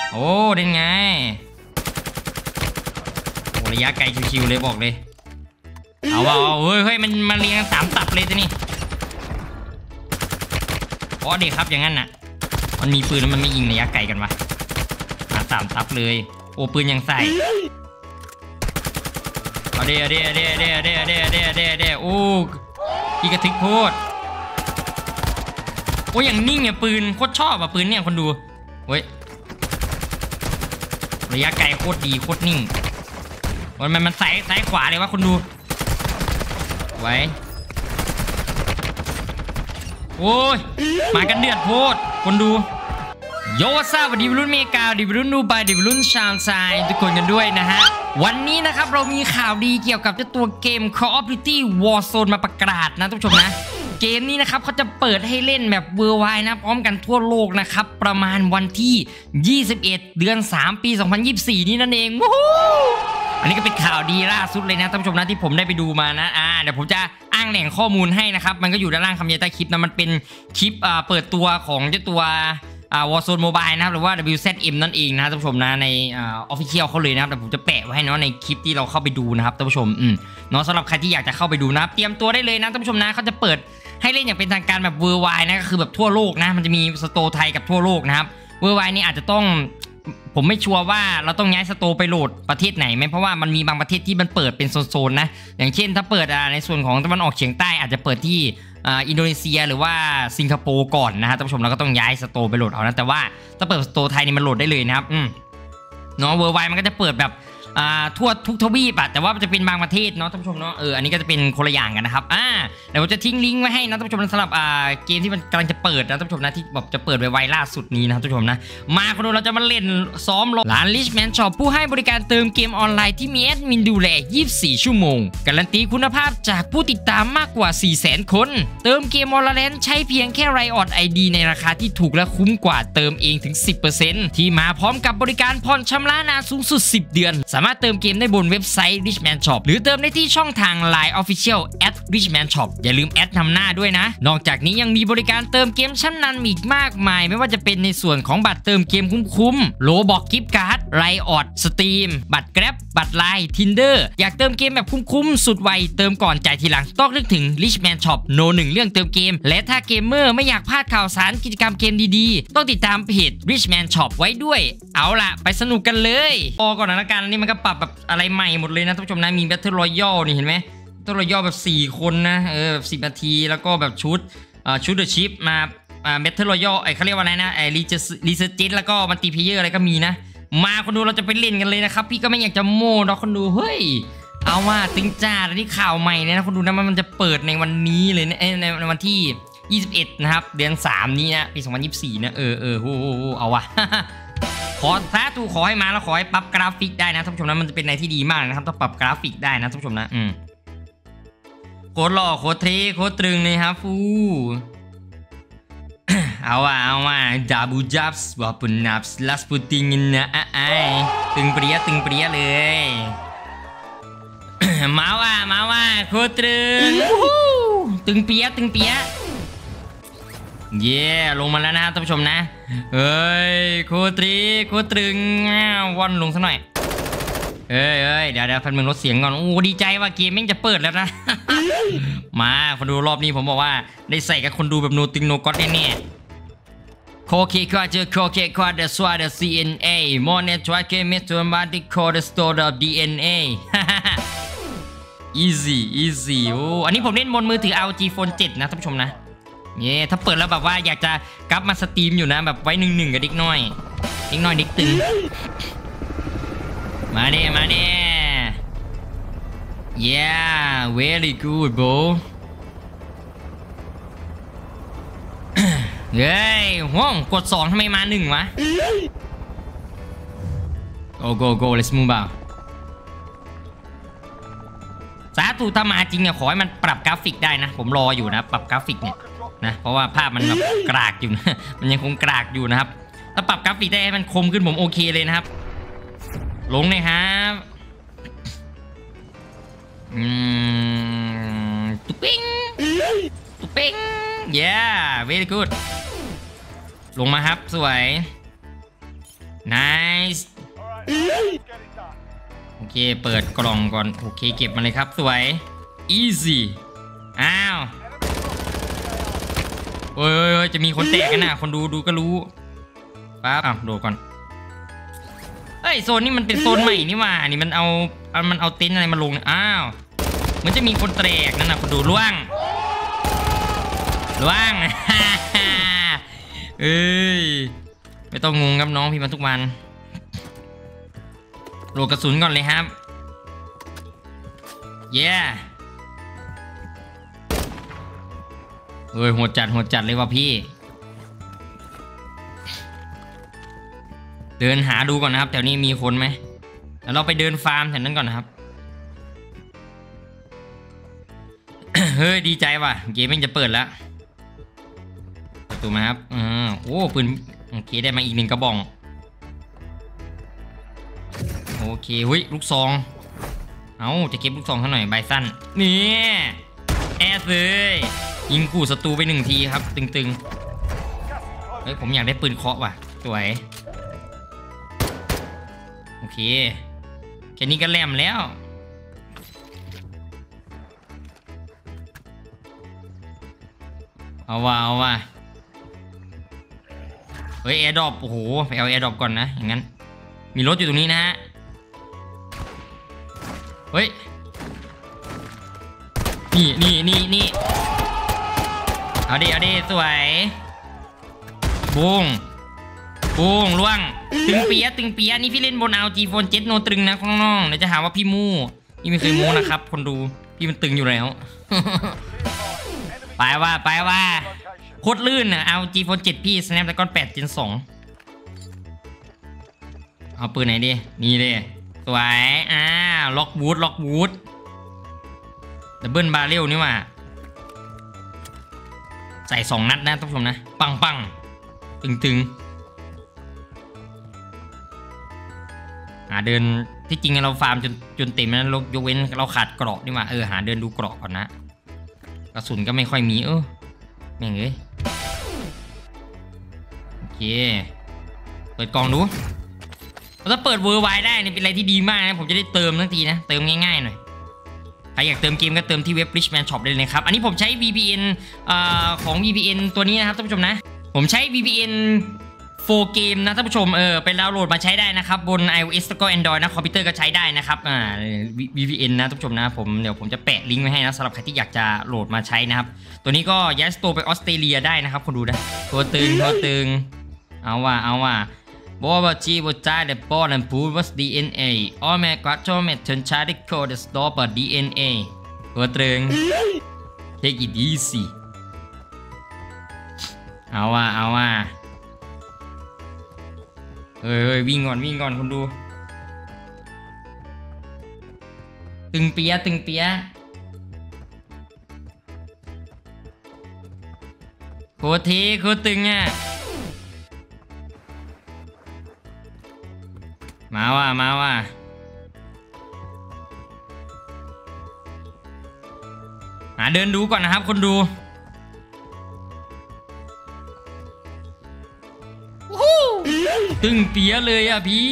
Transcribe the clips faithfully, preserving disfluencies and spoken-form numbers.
โอ้ได้ไงโอ้ระยะไกลชิวๆเลยบอกเลยเอาเอาเฮ้ยเฮ้ยมันมาเรียงสามตับเลยตัวนี้อ๋อเด็กครับอย่างนั้นน่ะมันมีปืนแล้วมันไม่ยิงระยะไกลกันวะมาสามตับเลยโอ้ปืนยังใส่เอาเดี๋ยวเดี๋ยวเดี๋ยวเดี๋ยวเดี๋ยวเดี๋ยวเดี๋ยวเดี๋ยวเดี๋ยวโอ้กีกระทึกโคตรโอ้อย่างนิ่งเนี่ยปืนโคตรชอบอ่ะปืนเนี่ยคนดูเฮ้ยระยะไกลโคตรดีโคตรนิ่งมันมันมันซ้ายซ้ายขวาเลยวะคนดูไว้โอ้ยมากันเดือดโพดคนดูโยซาวันดีรุ่นเมกาดีรุ่นนูบายดีรุ่นชามไซทุกคนกันด้วยนะฮะวันนี้นะครับเรามีข่าวดีเกี่ยวกับเจ้าตัวเกม Call of Duty Warzone มาประกาศนะทุกผู้ชมนะเกมนี้นะครับเขาจะเปิดให้เล่นแบบเวอร์ไวนะพร้อมกันทั่วโลกนะครับประมาณวันที่ยี่สิบเอ็ดเดือนสามปีสองพันยี่สิบสี่นี้นั่นเองอันนี้ก็เป็นข่าวดีล่าสุดเลยนะท่านผู้ชมนะที่ผมได้ไปดูมานะอ่าเดี๋ยวผมจะอ้างแหล่งข้อมูลให้นะครับมันก็อยู่ด้านล่างคำบรรยายใต้คลิปนะมันเป็นคลิปอ่าเปิดตัวของเจ้าตัวอ่า Warzone Mobile นะครับหรือว่า ดับเบิลยู แซด เอ็ม นั่นเองนะท่านผู้ชมนะในอ่า Official เขาเลยนะครับแต่ผมจะแปะไว้ให้เนาะในคลิปที่เราเข้าไปดูนะครับท่านผู้ชมอืมเนาะสำหรับใครที่อยากจะเข้าไปดูนะครับเตรียมตัวได้เลยนะท่านผู้ชมนะเขาจะเปิดให้เล่นอย่างเป็นทางการแบบเวอร์ไวนะก็คือแบบทั่วโลกนะมันจะมีสโตร์ไทยกับทั่วโลกนะครับเวอร์ไวนี่อาจจะต้องผมไม่ชัวร์ว่าเราต้องย้ายสโตร์ไปโหลดประเทศไหนไหมเพราะว่ามันมีบางประเทศที่มันเปิดเป็นโซนๆนะอย่างเช่นถ้าเปิดในส่วนของตะวันออกเฉียงใต้อาจจะเปิดที่อินโดนีเซียหรือว่าสิงคโปร์ก่อนนะฮะท่านผู้ชมเราก็ต้องย้ายสโตร์ไปโหลดเอานะแต่ว่าถ้าเปิดสโตร์ไทยนี่มันโหลดได้เลยนะครับอืมเนาะเวอร์ไวมันก็จะเปิดแบบอ่าทั่วทุกทวีปอะแต่ว่ามันจะเป็นบางประเทศเนาะท่านผู้ชมเนาะเอออันนี้ก็จะเป็นคนละอย่างกันนะครับอ่าเดี๋ยวผมจะทิ้งลิงก์ไว้ให้นะท่านผู้ชมสำหรับอ่าเกมที่มันกำลังจะเปิดนะท่านผู้ชมนะที่แบบจะเปิดไวๆล่าสุดนี้นะท่านผู้ชมนะมาคนดูเราจะมาเล่นซ้อมลงร้าน Richman Shop ผู้ให้บริการเติมเกมออนไลน์ที่มีแอดมินดูแลยี่สิบสี่ชั่วโมงการันตีคุณภาพจากผู้ติดตามมากกว่า สี่แสน คนเติมเกม Valorant ใช้เพียงแค่ Riot ไอ ดี ในราคาที่ถูกและคุ้มกว่าเติมเองถึง สิบเปอร์เซ็นต์ ที่มาพร้อมกับบริการผ่อนชำระนานสูงสุดสิบเดือนสามารถเติมเกมได้บนเว็บไซต์ Richman Shop หรือเติมได้ที่ช่องทาง ไลน์ Official แอท Richman Shop อย่าลืมแอดนำหน้าด้วยนะนอกจากนี้ยังมีบริการเติมเกมชั้นนำอีกมากมายไม่ว่าจะเป็นในส่วนของบัตรเติมเกมคุ้มๆโลบอกกิฟต์การ์ด Riot Steam บัตร Grab บัตร ไลน์ Tinder อยากเติมเกมแบบคุ้มๆสุดไวเติมก่อนจ่ายทีหลังต้องนึกถึง Richman Shop โนหนึ่งเรื่องเติมเกมและถ้าเกมเมอร์ไม่อยากพลาดข่าวสารกิจกรรมเกมดีๆต้องติดตามเพจ Richman Shop ไว้ด้วยเอาล่ะไปสนุกกันเลยพอก่อนนะละกันนี่มันก็ปรับแบบอะไรใหม่หมดเลยนะท่านผู้ชมนะมี Battle Royale นี่เห็นไหม Battle Royale แบบสี่คนนะเออแบบสิบนาทีแล้วก็แบบชุดอ่าชุดเดอะชิปมาอ่า Battle Royale ไอ้เขาเรียกว่าอะไรนะไอ้รีเจรีเซจิตแล้วก็มัลติเพลเยอร์อะไรก็มีนะมาคนดูเราจะไปเล่นกันเลยนะครับพี่ก็ไม่อยากจะโม้เนาะคนดูเฮ้ยเอาว่าตึงจ้าแล้วนี่ข่าวใหม่เลยนะคนดูนะมันจะเปิดในวันนี้เลยนะในวันที่ยี่สิบเอ็ดนะครับเดือนสามนี้นะปีสองพันยี่สิบสี่นะเออเออโหเอาวะขอสาธุขอให้มาแล้วขอให้ปรับกราฟิกได้นะท่านผู้ชมนะมันจะเป็นอะไรที่ดีมากนะครับต้องปรับกราฟิกได้นะท่านผู้ชมนะอืมโคตรหล่อโคตรเท่โคตรตรึงเลยครับฟูเอาว่ะเอาว่ะดาบูจับส์วาปุนับส์ลัสปูติงินนะไอ้ตึงเปรี้ยตึงเปรี้ยเลยมาว่ะมาว่ะโคตรตรึงตึงเปรี้ยตึงเปรี้ยเย่ลงมาแล้วนะครับท่านผู้ชมนะเฮ้ยโคตรีโคตรึงวันลงสักหน่อยเฮ้ยเฮ้ยเดี๋ยวเดี๋ยวพันมึงลดเสียงก่อนโอ้ดีใจว่าเกมแม่งจะเปิดแล้วนะ มาคนดูรอบนี้ผมบอกว่าได้ใส่กับคนดูแบบโนติงโนก็อดแน่ๆโคเคควาเจอโคเคควาเดสวาเดซี เอ็น เอ มอนเนทว่าเกมเมตัวมาดิโคเดสโตร์ด ดี เอ็น เอ easy easy โอ้อันนี้ผมเล่นบนมือถือ แอล จี Phone เจ็ดนะท่านผู้ชมนะเนี่ยถ้าเปิดแล้วแบบว่าอยากจะกลับมาสตรีมอยู่นะแบบไว้หนึ่งหนึ่งกับดิ๊กน้อยดิ๊กน้อยดิ๊กตึงมาเด้มาเด้ yeah very good bro เฮ้ยห้องกดสองทำไมมาหนึ่งวะ go go go let's move out สาธุถ้ามาจริงเนี่ยขอให้มันปรับกราฟิกได้นะผมรออยู่นะปรับกราฟิกเนี่ยนะเพราะว่าภาพมันแบบกรากอยู่นะมันยังคงกรากอยู่นะครับถ้าปรับกราฟิกได้ให้มันคมขึ้นผมโอเคเลยนะครับลงเลยครับอืมตุ๊กปิ้งตุ๊กปิ้ง yeah very good ลงมาครับสวย nice โอเคเปิดกล่องก่อนโอเคเก็บมาเลยครับสวย easy อ้าวเฮ้ยจะมีคนแตกกันนะคนดูดูก็รู้ปั๊บอ้าวโดดก่อนเฮ้ยโซนนี้มันเป็นโซนใหม่นี่ว่านี่มันเอามันเอาเต็นท์อะไรมาลงอ้าวมันจะมีคนแตกนั่นนะคนดูล่วงล่วง เอ้ยไม่ต้องงงครับน้องพี่มาทุกวันโหลดกระสุนก่อนเลยครับเย้เฮ้ยหัวจัดหัวจัดเลยว่ะพี่เดินหาดูก่อนนะครับแถวนี้มีคนไหมแล้วเราไปเดินฟาร์มแถวนั้นก่อนนะครับ เฮ้ยดีใจว่ะเกมมันจะเปิดแล้วประตูมาครับอ่าโอ้ปืนโอเคได้มาอีกหนึ่งกระบอกโอเคเฮ้ยลูกซองเอาจะเก็บลูกซองเขาหน่อยใบสั้นนี่แอสเลยยิงขู่ศัตรูไปหนึ่งทีครับตึงๆเฮ้ยผมอยากได้ปืนเคาะว่ะสวยโอเคแค่นี้ก็แหลมแล้วเอาว่ะเอาว่ะเฮ้ยแอร์ดรอปโอ้โหไปเอาแอร์ดรอปก่อนนะอย่างนั้นมีรถอยู่ตรงนี้นะฮะเฮ้ยนี่นี่นี่นี่เอาดิเอาดิสวยบุ้งบุ้งล่วงตึงเปียตึงเปียนี่พี่เล่นบนเอาจีโฟนเจ็ดโนตรึงนะข้างนอกเดี๋ยวจะหาว่าพี่มู่พี่ไม่เคยโม้นะครับคนดูพี่มันตึงอยู่แล้ว ไปว่าไปว่าโคตรลื่นอ่ะเอาจีโฟนเจ็ดพี่ Snapdragon แปด Gen สองเอาปืนไหนดินี่เลยสวยอ่าล็อกวูดล็อกวูดดับเบิลบาร์เรลนี่ว่าใส่สองนัดนะท่านผู้ชมนะปังปังตึงตึงหาเดินที่จริงเราฟาร์มจนจนเต็มนะยกเว้นเราขาดเกราะนี่ว่าเออหาเดินดูเกราะก่อนนะกระสุนก็ไม่ค่อยมีเออแม่งเอ้ยโอเคเปิดกล่องดูถ้าเปิดเวอร์ไวได้เนี่ยเป็นอะไรที่ดีมากนะผมจะได้เติมทั้งทีนะเติมง่ายๆหน่อยใครอยากเติมเกมก็เติมที่เว็บ Richman Shop ได้เลยครับอันนี้ผมใช้ วี พี เอ็น อ่าของ วี พี เอ็น ตัวนี้นะครับท่านผู้ชมนะผมใช้ วี พี เอ็น โฟร์ เกมนะท่านผู้ชมเออไปดาวน์โหลดมาใช้ได้นะครับบน iOS แล้วก็ Android นะคอมพิวเตอร์ก็ใช้ได้นะครับอ่า วี พี เอ็น นะท่านผู้ชมนะผมเดี๋ยวผมจะแปะลิงก์ไว้ให้นะสำหรับใครที่อยากจะโหลดมาใช้นะครับตัวนี้ก็ย้ายสโตร์ไปออสเตรเลียได้นะครับคนดูนะตัวตึงตัวตึงเอาว่ะเอาว่ะบอกว่าจีบจ่ายเดบอลและพูดว่า ดี เอ็น เอ อ๋อแม่ก็ชอบแม่เทินชาร์ดิโคเดสโตร์ป ดี เอ็น เอ ตัวตึง take it easy เอาว่ะเอาว่ะเฮ้ยวิ่งก่อนวิ่งก่อนคุณดูตึงเปียตึงเปียโคตรเทโคตรตึงอ่ะมาว่ะมาว่ะหาเดินดูก่อนนะครับคนดูตึงเปียเลยอ่ะพี่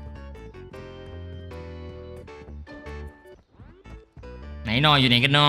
ไหนนออยู่ไหนกันนอ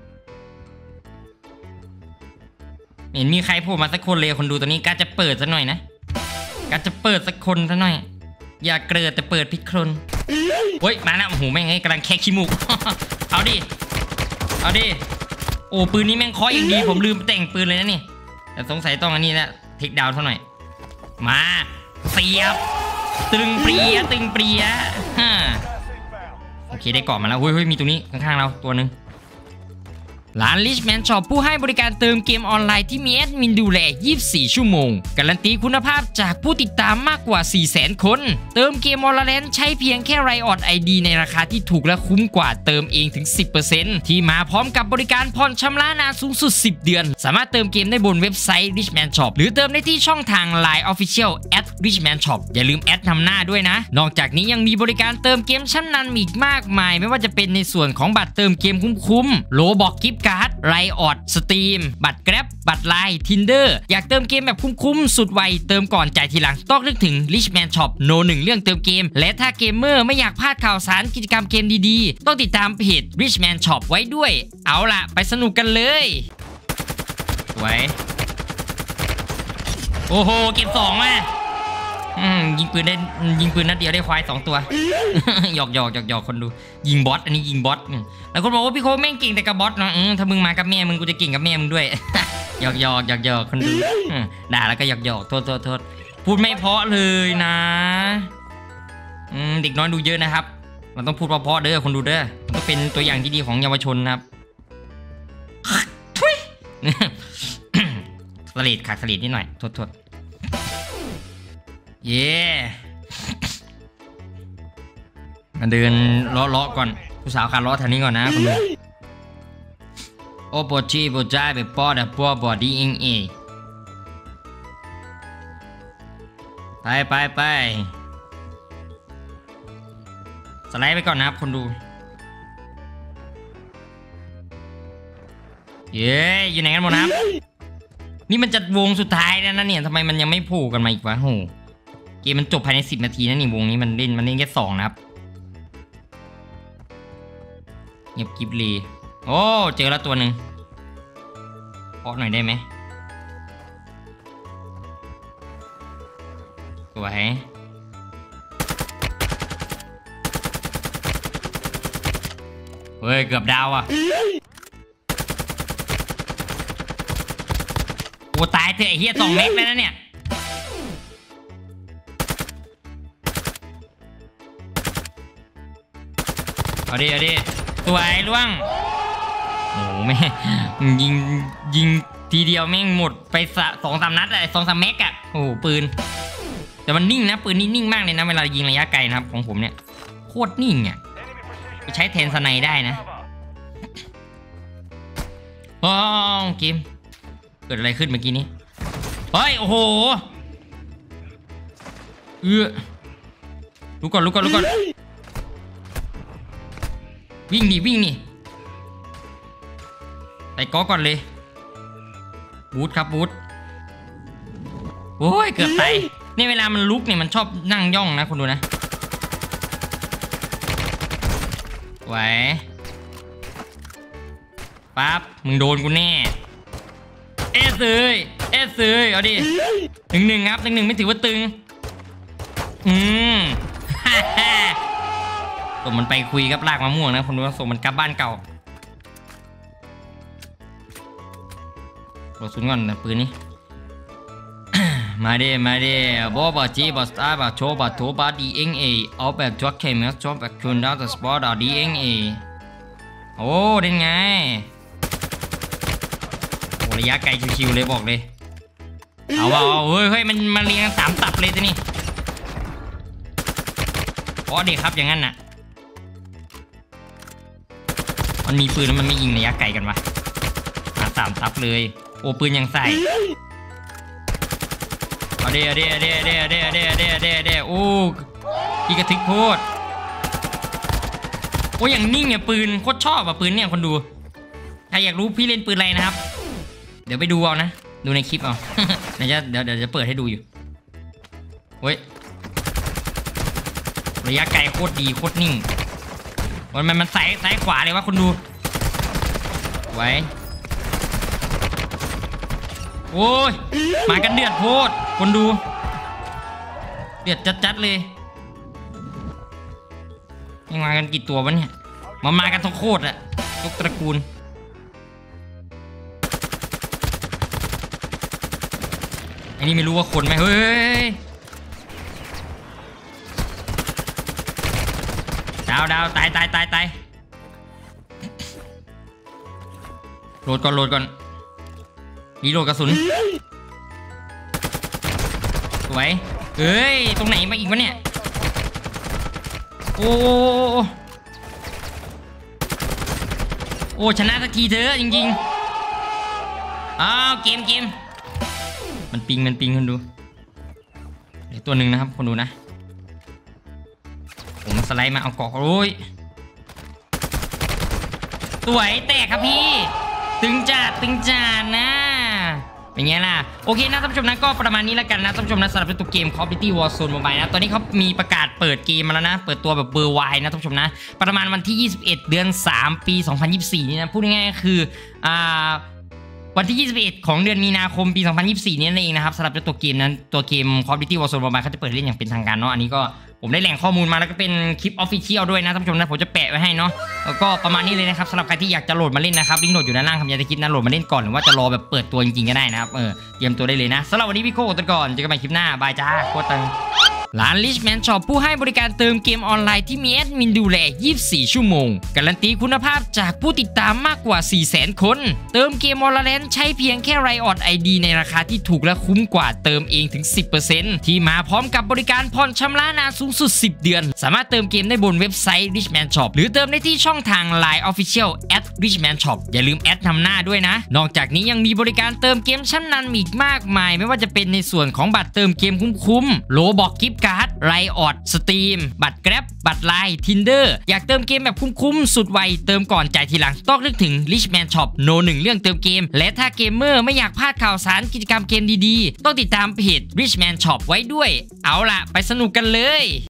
เห็นมีใครโผล่มาสักคนเลยคนดูตัวนี้กาจะเปิดสักหน่อยนะกาจะเปิดสักคนสักหน่อยอย่าเกลือแต่เปิดพิครนเฮ้ยมาแล้วโอ้โหแม่งให้กำลังแค่ขี้มูก เอาดิเอาดิโอ้ปืนนี้แม่งเคาะอย่างดีผมลืมแต่งปืนเลยนะนี่แต่สงสัยต้องอันนี้แหละเทคดาวน์เท่าหน่อยมาเสียบตึงเปรียตึงเปรียฮ่าโอเคได้เกาะมาแล้วเฮ้ยมีตรงนี้ข้างๆเราตัวหนึ่งร้าน Richman Shop ผู้ให้บริการเติมเกมออนไลน์ที่มีแอดมินดูแลยี่สิบสี่ชั่วโมงการันตีคุณภาพจากผู้ติดตามมากกว่า สี่แสน คนเติมเกม Valorant ใช้เพียงแค่ Riot ไอ ดี ในราคาที่ถูกและคุ้มกว่าเติมเองถึง สิบเปอร์เซ็นต์ ที่มาพร้อมกับบริการผ่อนชำระนานสูงสุดสิบเดือนสามารถเติมเกมได้บนเว็บไซต์ Richman Shop หรือเติมได้ที่ช่องทาง ไลน์ Official แอท Richman Shop อย่าลืมแอดนำหน้าด้วยนะนอกจากนี้ยังมีบริการเติมเกมชั้นนำอีกมากมายไม่ว่าจะเป็นในส่วนของบัตรเติมเกมคุ้มๆโลบอกกิฟต์การ์ดไลออดสตรีมบัตรแกร็บบัตรไลน์ Tinder อยากเติมเกมแบบคุ้มๆสุดไวเติมก่อนจ่ายทีหลังต้องนึกถึง Richman Shop โนหนึ่งเรื่องเติมเกมและถ้าเกมเมอร์ไม่อยากพลาดข่าวสารกิจกรรมเกมดีๆต้องติดตามเพจ Richman Shop ไว้ด้วยเอาล่ะไปสนุกกันเลยไว้โอ้โหเก็บสองมายิงปืนได้ยิงปืนนัดเดียวได้ควายสองตัวหยอกหยอกหยอกหยอกคนดูยิงบอสอันนี้ยิงบอสแล้วคนบอกว่าพี่โคแม่งเก่งแต่กับบอสนะถ้ามึงมากับแม่มึงกูจะเก่งกับแม่มึงด้วยหยอกหยอกหยอกหยอกคนดูด่าแล้วก็หยอกหยอกโทษโทษโทษพูดไม่เพราะเลยนะเด็กน้อยดูเยอะนะครับมันต้องพูดเพราะๆเด้อคนดูเด้อมันต้องเป็นตัวอย่างที่ดีของเยาวชนนะครับทุยสลิดขาดสลิดนิดหน่อยโทษโทษเย่มาเดินเลาะๆก่อนผู้สาวขาเลาะแถวนี้ก่อนนะคุณดูโอโปจีโปจ้าแบบป้อดับป้อบอดี้เองเอไปไปไปสไลด์ไปก่อนนะครับคนดูเย้อยู่ไหนกันหมดนะครับนี่มันจะวงสุดท้ายแล้วนะเนี่ยทำไมมันยังไม่โผล่กันมาอีกวะโหเกมมันจบภายในสิบนาทีนะนี่วงนี้มันเล่นมันเล่นแค่สองนะครับเงียบกิบลีโอ้เจอแล้วตัวหนึ่งเพาะหน่อยได้ไหมสวยเฮ้ยเกือบดาวอ่ะโอ้ตายเถอะไอ้เหี้ยสองเมตรแล้วนะเนี่ยเอาดิเอาดิตัวไอ้ล่วงโอ้แม่ยิงยิงทีเดียวแม่งหมดไปสองสามนัดอะสองสามเมกอะโอ้ปืนแต่มันนิ่งนะปืนนี่นิ่งมากเลยนะเวลายิงระยะไกลนะครับของผมเนี่ยโคตรนิ่งอะไปใช้แทนสไนได้นะโอ้เกมเกิดอะไรขึ้นเมื่อกี้นี้เฮ้ยโอ้โหเออลุกก่อนลุกก่อนลุกก่อนวิ่งดิวิ่งนี่ใส่ก๊อกก่อนเลยบูทครับบูทโอ้ยเกือบตายนี่เวลามันลุกเนี่ยมันชอบนั่งย่องนะคุณดูนะไหวปั๊บมึงโดนกูแน่เอสเลยเอสเลยเอาดิหนึ่งหนึ่งครับหนึ่งหนึ่งไม่ถือว่าตึงอืมส่งมันไปคุยกับลากมะม่วงนะคนดูส่งมันกลับบ้านเก่าโหลดซุนก่อนนะปืนนี้ มาดิมาดิบอบอจีบอสตาร์บอโชบอโถบอดีเอ็งเอเอาแบบจ็อกเคมส์จ็อกแบบคืนดาวสปอร์ตดีเอ็งเอโอ้ได้ไงโอ้ระยะไกลชิวๆเลยบอกเลยเอาเอาเฮ้ยเฮ้ยมันมาเรียงสามตับเลยตัวนี้อ๋อเด็กครับอย่างนั้นน่ะมันมีปืนแล้วมันไม่ยิงระยะไกลกันวะมาสามตับเลยโอ้ปืนยังใส่เอาเด้อเด้อเด้อเด้อเด้อเด้อเด้อเด้อเด้อโอ้กีกระทึกโคตรโอ้อย่างนิ่งเนี่ยปืนโคตรชอบอ่ะปืนเนี่ยคนดูใครอยากรู้พี่เล่นปืนอะไรนะครับเดี๋ยวไปดูเอานะดูในคลิปเอาเดี๋ยวจะเดี๋ยวเดี๋ยวจะเปิดให้ดูอยู่เฮ้ยระยะไกลโคตรดีโคตรนิ่งมันมันมันซ้ายซ้ายขวาเลยวะคนดูไว้โอ้ยมากันเดือดโพดคนดูเดือดจัดๆเลยยังมากันกี่ตัววะเนี่ยมามากันทั้งโคตรอะทุกตระกูลอันนี้ไม่รู้ว่าคนไหมเฮ้ยดาวดาวตายตายตายตายโหลดก่อนโหลดก่อนรีโหลดกระสุนสวยเฮ้ยตรงไหนมาอีกวะเนี่ยโอ้โอ้ชนะสักทีเถอะจริงๆอ้าวเกมเกมมันปิงมันปิงคนดูเดี๋ยวตัวหนึ่งนะครับคนดูนะผมสไลด์มาเอาเกาะโอ้ยสวยแตกครับพี่ตึงจัดตึงจัดนะเป็นไงล่ะโอเคนะท่านผู้ชมนะก็ประมาณนี้แล้วกันนะท่านผู้ชมนะสำหรับตัวเกม Call of Duty Warzone Mobile นะตอนนี้เขามีประกาศเปิดเกมมาแล้วนะเปิดตัวแบบเบอร์ไวนะท่านผู้ชมนะประมาณวันที่ยี่สิบเอ็ดเดือนสามปีสองพันยี่สิบสี่นี่นะพูดง่ายๆก็คืออ่าวันที่ยี่สิบเอ็ดของเดือนมีนาคมปีสองพันยี่สิบสี่นี่นั่นเองนะครับสำหรับตัวเกมนั้นตัวเกม Call of Duty Warzone Mobile เขาจะเปิดเล่นอย่างเป็นทางการเนาะอันนี้ก็ผมได้แหล่งข้อมูลมาแล้วก็เป็นคลิป Official ด้วยนะท่านผู้ชมนะผมจะแปะไว้ให้เนาะแล้วก็ประมาณนี้เลยนะครับสำหรับใครที่อยากจะโหลดมาเล่นนะครับลิงก์โหลดอยู่ด้านล่างครับอย่าได้คิดนะโหลดมาเล่นก่อนหรือว่าจะรอแบบเปิดตัวจริงๆก็ได้นะครับเออเตรียมตัวได้เลยนะสำหรับวันนี้พี่โก้ตัวก่อนเจอกันใหม่คลิปหน้าบายจ้าโคตรตึงร้าน Richman Shop ผู้ให้บริการเติมเกมออนไลน์ที่มีแอดมินดูแลยี่สิบสี่ชั่วโมงการันตีคุณภาพจากผู้ติดตามมากกว่า สี่แสน คนเติมเกม Valorant ใช้เพียงแค่ Riot ไอ ดี ในราคาที่ถูกและคุ้มกว่าเติมเองถึง สิบเปอร์เซ็นต์ ที่มาพร้อมกับบริการผ่อนชำระนานสูงสุดสิบเดือนสามารถเติมเกมได้บนเว็บไซต์ Richman Shop หรือเติมได้ที่ช่องทาง ไลน์ Official แอท Richman Shop อย่าลืมแอดนำหน้าด้วยนะนอกจากนี้ยังมีบริการเติมเกมชั้นนำอีกมากมายไม่ว่าจะเป็นในส่วนของบัตรเติมเกมคุ้มๆโลบอกกิฟต์การ์ด Riotสตรีมบัตร Grab บัตร ไลน์ Tinder อยากเติมเกมแบบคุ้มๆสุดไวเติมก่อนจ่ายทีหลังต้องนึกถึง Richman Shop โนหนึ่งเรื่องเติมเกมและถ้าเกมเมอร์ไม่อยากพลาดข่าวสารกิจกรรมเกมดีๆต้องติดตามเพจ Richman Shop ไว้ด้วยเอาล่ะไปสนุกกันเลย